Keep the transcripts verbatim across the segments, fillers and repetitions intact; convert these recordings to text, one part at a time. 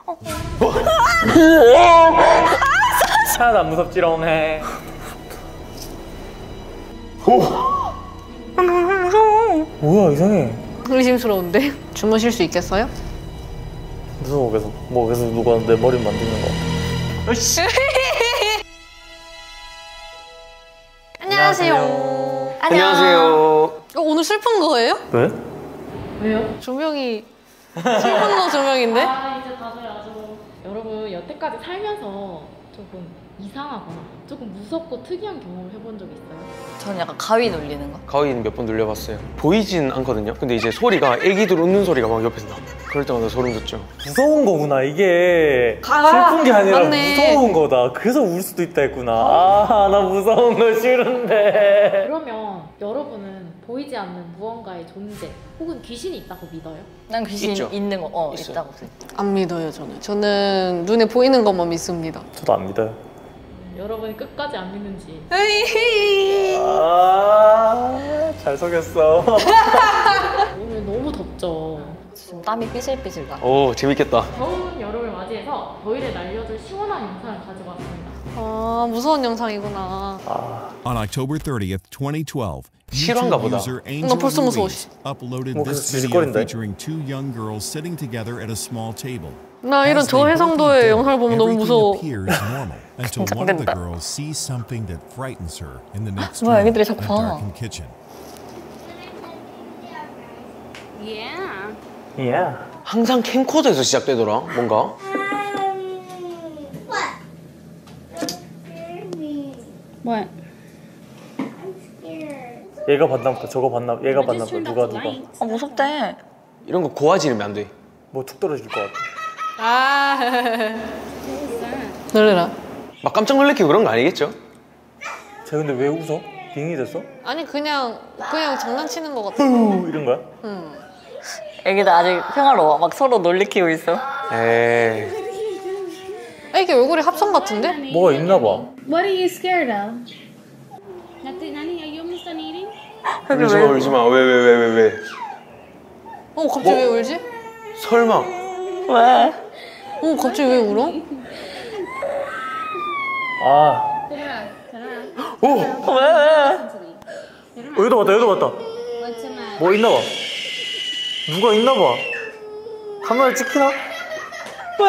하나도 안 무섭지롱 해. 뭐야 이상해. 의심스러운데? 주무실 수 있겠어요? 무서워 계속. 뭐 계속 누가 내 머리 만드는 거 같아. 으이씨. 안녕하세요. 안녕하세요. 어, 오늘 슬픈 거예요? 왜? 왜요? 조명이 슬픈 거 조명인데? 아 이제 다들 아주 여러분 여태까지 살면서 조금 이상하거나 조금 무섭고 특이한 경험을 해본 적 있어요? 저는 약간 가위 눌리는 거. 가위는 몇 번 눌려봤어요. 보이진 않거든요. 근데 이제 소리가 애기들 웃는 소리가 막 옆에서 나. 그럴 때마다 소름 돋죠. 무서운 거구나 이게. 아, 슬픈 게 아니라 맞네. 무서운 거다. 그래서 울 수도 있다 했구나. 아, 나 무서운 거 싫은데. 그러면 여러분은 보이지 않는 무언가의 존재 혹은 귀신이 있다고 믿어요? 난 귀신 있죠. 있는 거, 어, 있어요. 있다고. 안 믿어요 저는. 저는 눈에 보이는 것만 믿습니다. 저도 안 믿어요. 음, 여러분이 끝까지 안 믿는지. 아, 잘 속였어. 오늘 너무 덥죠? 지금 땀이 삐질삐질 나. 오, 재밌겠다. 더운 여름을 맞이해서 더위를 날려줄 시원한 영상을 가지고 왔습니다. 아 무서운 영상이구나. 아, On October thirtieth, twenty twelve, 실화인가 보다. user 나 Angel 벌써 무서워. Louise uploaded 뭐 this 그래서 video 지직거린다. featuring two young girls sitting together at a small table. 나 이런 As they both 저해상도의 eat 영상을 보면 너무 everything 무서워. appears normal until one of the 긴장된다. girls sees something that frightens her in the next 뭐야, room, 애기들이 a 자꾸 봐. darkened kitchen. yeah. 항상 캠코더에서 시작되더라, 뭔가. 뭐야? 얘가 봤나 보다. 저거 봤나. 얘가 봤나 보다. 누가 누가. 아, 무섭대. 이런 거 고화 지르면 안 돼. 뭐 툭 떨어질 것 같아. 아 놀래라. 막 깜짝 놀래키고 그런 거 아니겠죠? 쟤 근데 왜 웃어? 빙이 됐어? 아니 그냥 그냥 장난치는 것 같아. 후 이런 거야? 응. 애기들 아직 평화로워. 막 서로 놀리키고 있어. 에이. 애기 얼굴이 합성 같은데? 뭐가 있나 봐. What are you scared of? Nothing, honey. Are you almost done eating? 울지 마, 울지 마. 왜, 왜, 왜, 왜, 왜? 어 갑자기 왜 울지? 설마. 왜? 어 갑자기 왜 울어? 아, 오! 왜? 어, 얘도 봤다. 얘도 봤다. What's the matter? 뭐 있나 봐. 누가 있나 봐. 카메라 찍히나? 왜?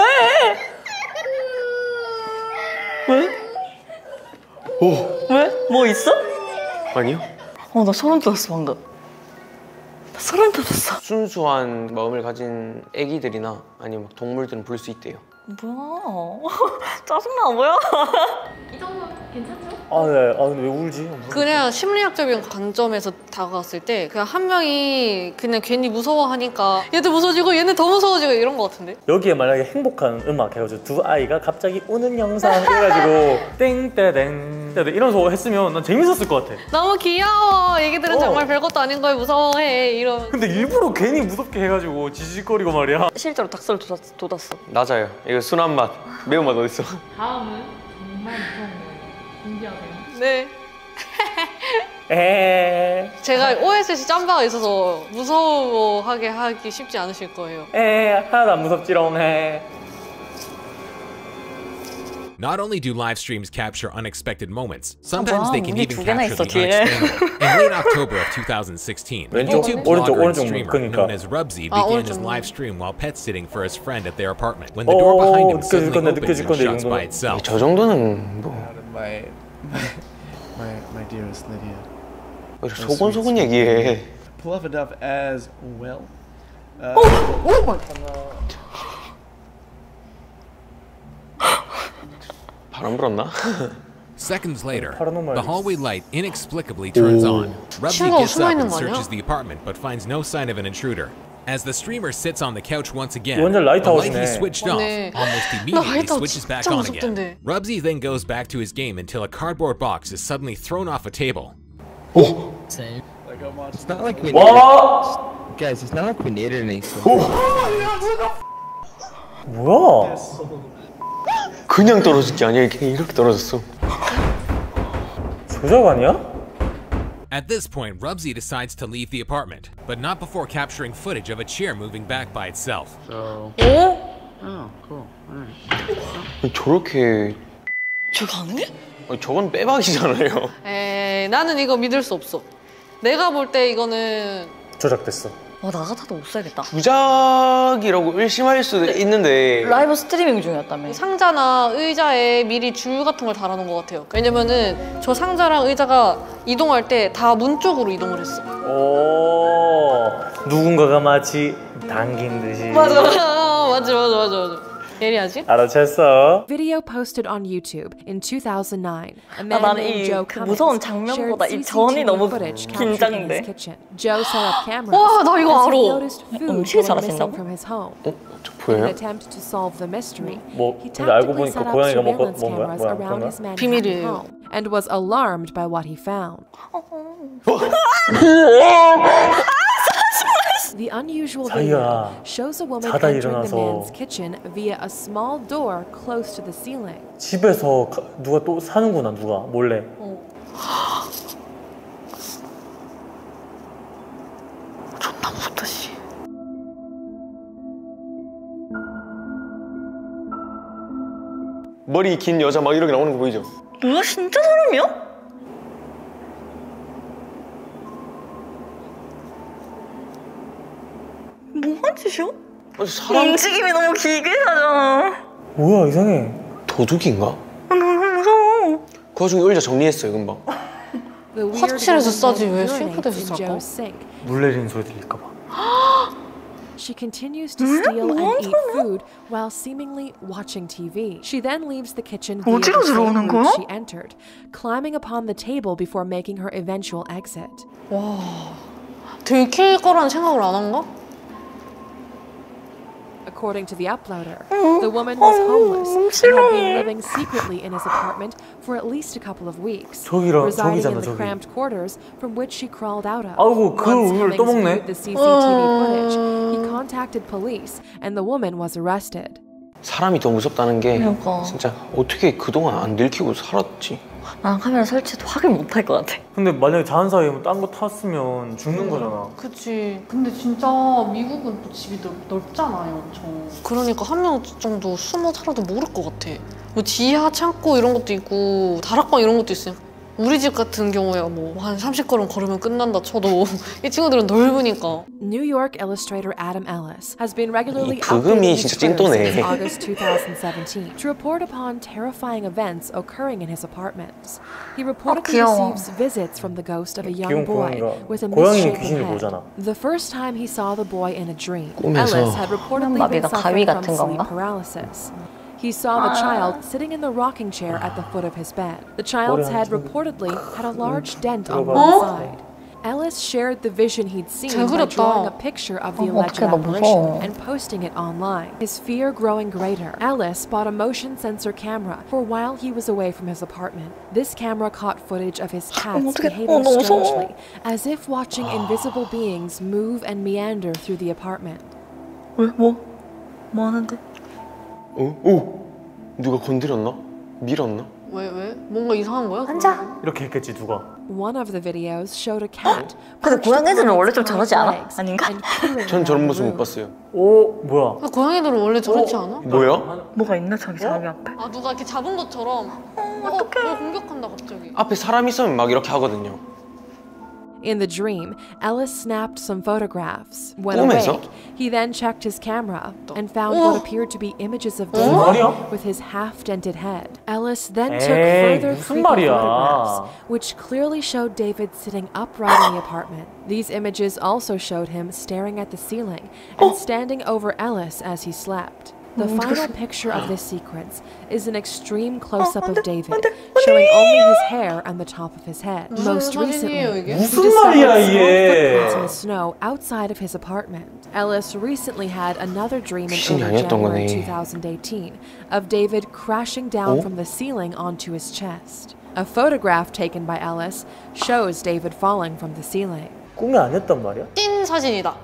왜? 오! 왜? 뭐 있어? 아니요? 어, 나 소름 돋았어, 방금. 나 소름 돋았어. 순수한 마음을 가진 애기들이나 아니면 막 동물들은 볼 수 있대요. 뭐야? 짜증나, 뭐야? 이 정도면 괜찮죠? 아, 네. 아, 근데 왜 울지? 그냥 심리학적인 관점에서 다가갔을 때 그냥 한 명이 그냥 괜히 무서워하니까 얘들 무서워지고 얘네 더 무서워지고 이런 거 같은데? 여기에 만약에 행복한 음악 해가지고 두 아이가 갑자기 우는 영상 해가지고 땡떼댕 떼댕 이러면서 했으면 난 재밌었을 것 같아. 너무 귀여워. 애기들은 어. 정말 별것도 아닌 걸 무서워해. 이런. 근데 일부러 괜히 무섭게 해가지고 지직거리고 말이야. 실제로 닭살 돋았어. 돋았어. 낮아요. 이거 순한 맛, 매운맛 어딨어? 다음은 정말 무서운 거예요. 준비하세요. 네. 에에 제가 오에스씨 짬바가 있어서 무서워하게 하기 쉽지 않으실 거예요. 에에 하나도 안 무섭지롱 해. Not only do live streams capture unexpected moments, sometimes wow, they can 우리 even 두 개나 capture 있어, the 뒤에. unexplainable. In late October of two thousand sixteen, a 왼쪽, YouTube 오른쪽, blogger and 오른쪽 streamer 그러니까. known as Rubsy 아, began his 오른쪽. live stream while pet sitting for his friend at their apartment. When the door behind him 느껴질 suddenly 건데, opens 느껴질 and 건데, 이 shuts 정도는. by itself. 저 정도는 뭐 My, my, my, my dearest Lydia. 왜 이렇게 소곤소곤 얘기해. Beloved of as well. Uh, 오 마이 바람 불었나? Seconds later, Paranormal. the hallway light inexplicably turns on. Rubsy 친구가 gets up 숨어 있는 and 거 아니야? searches the apartment but finds no sign of an intruder. As the streamer sits on the couch once again, 완전 the light 라이트하우스네. he switched off 맞네. almost 나 immediately 라이트하우스 switches back 진짜 on again. 무섭던데. Rubsy then goes back to his game until a cardboard box is suddenly thrown off a table. like I'm watching. It's not like we 와 guys, it's not like we needed anything. 뭐야? 그냥 떨어질 게 아니야. 그냥 이렇게 떨어졌어. 조작 아니야? At this point, Rubsy decides to leave the apartment, but not before capturing footage of a chair moving back by itself. So. 오? Oh, cool. 저렇게 저 가능해? 아니, 저건 빼박이잖아요. 에이, 나는 이거 믿을 수 없어. 내가 볼 때 이거는 조작됐어. 와, 나 같아도 못 살겠다. 부작이라고 의심할 수도 있는데 라이브 스트리밍 중이었다며. 상자나 의자에 미리 줄 같은 걸 달아놓은 것 같아요. 왜냐면은 저 상자랑 의자가 이동할 때 다 문 쪽으로 이동을 했어. 오, 누군가가 마치 당긴 듯이. 맞아, 맞아, 맞아, 맞아, 맞아. 예리하지? 알아챘어. Video posted on YouTube in two thousand nine. A 아, man 나는 named 이 Joe 그 Cummings 무서운 shared 장면보다 이 C C 전이 T V 너무 footage captured in his 긴장돼. kitchen. Joe set up cameras 와, 나 이거 as he 알아. noticed food 엄청 going 잘하신다고? missing from his home. 어? 저 In 보여요? an attempt to solve the mystery, 뭐 he 근데 알고 tactically 보니까 set up 고양이가 먹 surveillance 먹은 거야? cameras 뭐야? around 그런 his 거야? Manhattan 비밀이에요. home and was alarmed by what he found. The unusual video 자기가 shows a woman 자다 entering the 일어나서 man's kitchen via a small door close to the ceiling. 집에서 가- 누가 또 사는구나, 누가 몰래. 존나 무섭다, 씨. 머리 긴 여자 막 이렇게 나오는 거 보이죠? 뭐야, 진짜 사람이야? 뭐한 짓이야? 아니, 사람 움직임이 너무 길게 하잖아. 뭐야, 이상해. 도둑인가? 아, 너무 무서워. 그 와중에 의자 정리했어요 금방. The weird 화장실에서 woman 싸지 then 왜 urinates 싱크대에서 in 쌀까? Joe's sink. 물 내리는 소리 들릴까 봐. She continues to steal and eat food while seemingly watching T V. She then leaves the kitchen via 어디로 the same 들어오는 route 거야? she entered, climbing upon the table before making her eventual exit. 와, 들킬 거라는 생각을 안 한가? According to the uploader, the woman was homeless and had been living secretly in his apartment for at least a couple of weeks, 저기라- residing 저기잖아, in the 저기. cramped quarters from which she crawled out of. 아이고, 그 Once 우유를 또 Cummings 먹네. viewed the C C T V footage, he contacted police and the woman was arrested. 사람이 더 무섭다는 게 그러니까. 진짜 어떻게 그동안 안 들키고 살았지? 난 카메라 설치도 확인 못 할 것 같아. 근데 만약에 자는 사이에 뭐 딴 거 탔으면 죽는 거잖아. 그치. 근데 진짜 미국은 또 집이 넓, 넓잖아요, 엄청. 그러니까 한 명 정도 숨어 살아도 모를 것 같아. 뭐 지하 창고 이런 것도 있고 다락방 이런 것도 있으니까. 우리 집 같은 경우야 뭐 한 삼십 걸음 걸으면 끝난다 쳐도 이 친구들은 넓으니까. New York illustrator Adam Ellis has been regularly 이 그금이 updating his 진짜 Twitter 찐또네. since August twenty seventeen to report upon terrifying events occurring in his apartments. He reportedly 귀여워. receives visits from the ghost of a 귀여운 young boy 고양이가 with a 고양이는 misshapen 귀신을 head. 보잖아. The first time he saw the boy in a dream, 꿈에서 Ellis had reportedly been 마비가 suffering 가위 from 같은 sleep 건가? paralysis. He saw the child sitting in the rocking chair at the foot of his bed. The child's head reportedly had a large dent on one side. Ellis shared the vision he'd seen 잘 by 그렸다. drawing a picture of the 어, alleged 어떡해, 나 apparition 무서워. and posting it online. His fear growing greater, Ellis bought a motion sensor camera for while he was away from his apartment. This camera caught footage of his cats 어떡해. behaving 어, 너무 무서워. strangely, as if watching invisible beings move and meander through the apartment. 왜? 뭐? 뭐 하는데? 어? 오! 누가 건드렸나? 밀었나? 왜 왜? 뭔가 이상한 거야? 앉아. 이렇게 했겠지, 누가. One of the videos showed a cat. 근데 고양이들은 원래 좀 perched 잘하지 on 않아? its legs 아닌가? and cooing 전 저런 around 모습 the 못 room. 봤어요. 오, 뭐야. 아, 고양이들은 원래 저렇지 않아? 뭐야? 뭐가 있나 자기 자기 앞에? 아 누가 이렇게 잡은 것처럼 어, 뭘 공격한다 갑자기. 앞에 사람 있으면 막 이렇게 하거든요. In the dream, Ellis snapped some photographs. When 꿈에서? awake, he then checked his camera and found 어. what appeared to be images of 무슨 David 말이야? with his half-dented head. Ellis then took 에이, further 무슨 creepy 말이야. photographs, which clearly showed David sitting upright in the apartment. These images also showed him staring at the ceiling and standing over Ellis as he slept. The final picture of this sequence is an extreme close-up of David, showing only his hair and the top of his head. Most recently, he 무슨 discovered 말이야, small footprints in 이게. the snow outside of his apartment. Ellis recently had another dream in 귀신이 early 아니었던 January 거네. twenty eighteen of David crashing down 어? from the ceiling onto his chest. A photograph taken by Ellis shows David falling from the ceiling. 꿈이 아니었단 말이야? 찐 사진이다.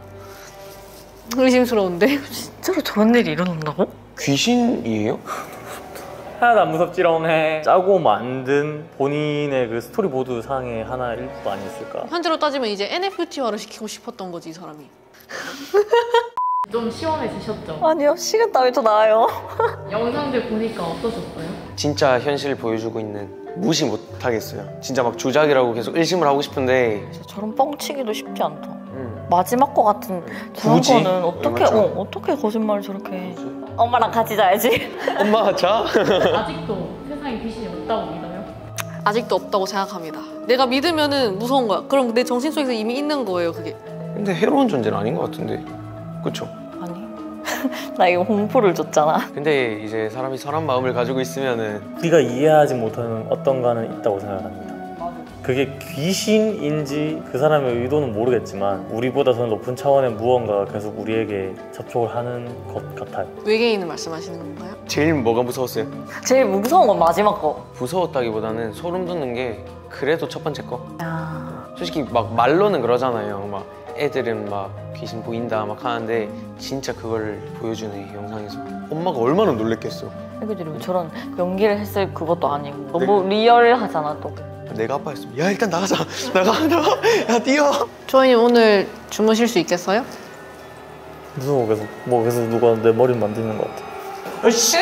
의심스러운데? 진짜로 저런 일이 일어난다고? 귀신이에요? 하나도 안 무섭지롱 해. 짜고 만든 본인의 그 스토리보드 상의 하나의 일부 아니었을까? 현재로 따지면 이제 엔에프티화를 시키고 싶었던 거지 이 사람이. 좀 시원해지셨죠? 아니요, 식은땀이 더 나요. 영상들 보니까 어떠셨어요? 진짜 현실을 보여주고 있는 무시 못하겠어요. 진짜 막 조작이라고 계속 의심을 하고 싶은데 저런 뻥치기도 쉽지 않다. 음. 마지막 거 같은 저런 굳이? 거는 어떻게 맞죠? 어, 어떻게 거짓말을 저렇게 해. 엄마랑 같이 자야지. 엄마가 자? 아직도 세상에 귀신이 없다고 믿어요? 아직도 없다고 생각합니다. 내가 믿으면은 무서운 거야. 그럼 내 정신 속에서 이미 있는 거예요, 그게. 근데 해로운 존재는 아닌 것 같은데 그쵸? 아니 나 이거 공포를 줬잖아. 근데 이제 사람이 선한 마음을 가지고 있으면은 우리가 이해하지 못하는 어떤가는 있다고 생각합니다. 그게 귀신인지 그 사람의 의도는 모르겠지만 우리보다 더 높은 차원의 무언가가 계속 우리에게 접촉을 하는 것 같아요. 외계인을 말씀하시는 건가요? 제일 뭐가 무서웠어요? 제일 무서운 건 마지막 거. 무서웠다기보다는 소름 돋는 게 그래도 첫 번째 거. 아... 솔직히 막 말로는 그러잖아요. 막 애들은 막 귀신 보인다 막 하는데 진짜 그걸 보여주네 영상에서. 엄마가 얼마나 놀랬겠어. 애기들이 왜 저런 연기를 했을 그것도 아니고 너무 리얼하잖아 또. 내가 아빠였으면 야 일단 나가자. 나가 나가. 야 뛰어. 조아님 오늘 주무실 수 있겠어요? 무서워. 계속 뭐 계속 누가 내 머리를 만지는 것 같아. 아이씨.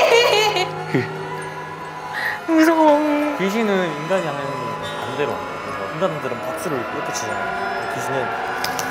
무서워. 귀신은 인간이 하는 반대로 합니다. 그래서 인간들은 박수를 이렇게 치잖아요. 귀신은